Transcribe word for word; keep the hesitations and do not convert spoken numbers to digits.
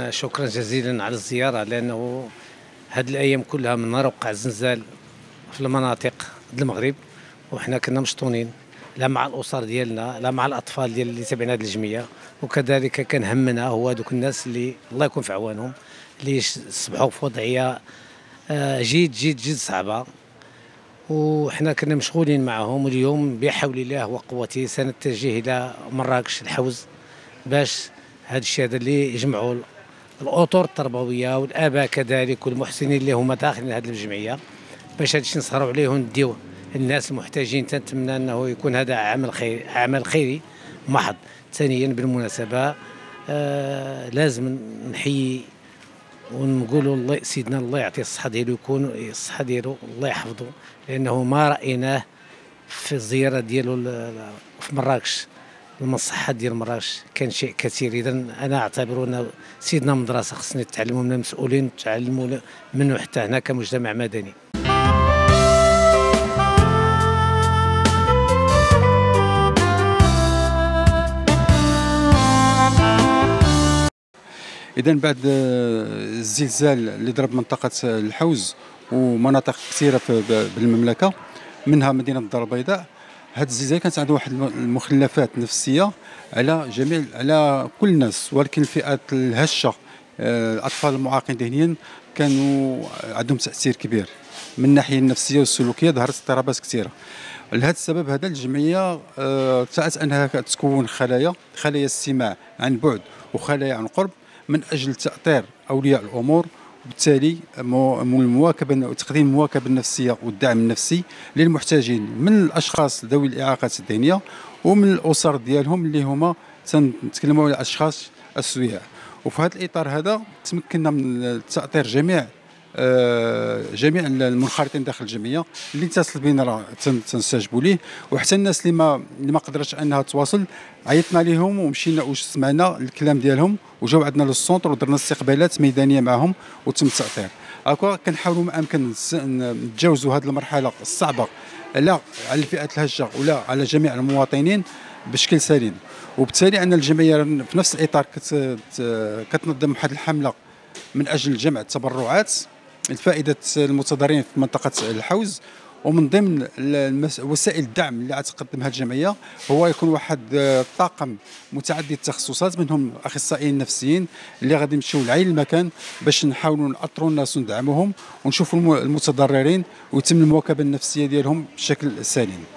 أولا شكرا جزيلا على الزيارة، لأنه هذه الأيام كلها من نهار وقع الزلزال في المناطق د المغرب وحنا كنا مشطونين، لا مع الأسر ديالنا لا مع الأطفال ديال اللي تابعين هذه الجمعية، وكذلك كان همنا هو هذوك الناس اللي الله يكون في عوانهم اللي صبحوا في وضعية آه، جد جد جد صعبة، وحنا كنا مشغولين معهم. واليوم بحول الله وقوته سنتجه إلى مراكش الحوز باش هذا الشيء هذا اللي يجمعوا الاطر التربويه والاباء كذلك والمحسنين اللي هما داخلين هذه الجمعيه، باش هذا الشيء نسهروا عليه ونديوه الناس المحتاجين. تنتمنى انه يكون هذا عمل خير، عمل خيري محض. ثانيا بالمناسبه آه لازم نحيي ونقولوا الله سيدنا الله يعطيه الصحه ديالو، يكون الصحه ديالو الله يحفظه، لانه ما رايناه في الزياره ديالو في مراكش المصحة ديال مراكش كان شيء كثير. اذا انا اعتبره انه سيدنا مدرسه خصنا نتعلموا من المسؤولين نتعلموا منه حتى هنا كمجتمع مدني. إذا بعد الزلزال اللي ضرب منطقة الحوز ومناطق كثيرة بالمملكة منها مدينة الدار البيضاء، هذا الزلزال كانت عنده واحد المخلفات نفسية على جميع على كل الناس، ولكن الفئات الهشة الأطفال المعاقين ذهنيا كانوا عندهم تأثير كبير من الناحية النفسية والسلوكية، ظهرت اضطرابات كثيرة. لهذا السبب هذا الجمعية سعت أنها تكون خلايا خلايا استماع عن بعد وخلايا عن قرب من أجل تأطير أولياء الأمور، وبالتالي المواكبة وتقديم المواكبة النفسية والدعم النفسي للمحتاجين من الأشخاص ذوي الإعاقات الذهنية ومن الأسر ديالهم اللي هما تنتكلموا على الأشخاص السوياء. وفي هذا الإطار هذا تمكنا من تأطير جميع جميع المنخرطين داخل الجمعيه اللي اتصل بنا راه تنستجبوا ليه، وحتى الناس اللي ما اللي ما قدرتش انها تواصل عيطنا لهم ومشينا وسمعنا الكلام ديالهم وجاو عندنا للسونتر ودرنا استقبالات ميدانيه معهم وتم التاطير. هكا كنحاولوا ما امكن نتجاوزوا هذه المرحله الصعبه لا على الفئات الهشه ولا على جميع المواطنين بشكل سليم. وبالتالي ان الجمعيه في نفس الاطار كتنظم واحد الحمله من اجل جمع التبرعات لفائده المتضررين في منطقه الحوز، ومن ضمن وسائل الدعم اللي غتقدمها الجمعيه هو يكون واحد الطاقم متعدد التخصصات منهم الاخصائيين النفسيين اللي غادي يمشيو لعين المكان باش نحاولوا ناطروا الناس وندعموهم ونشوفوا المتضررين ويتم المواكبه النفسيه ديالهم بشكل سليم.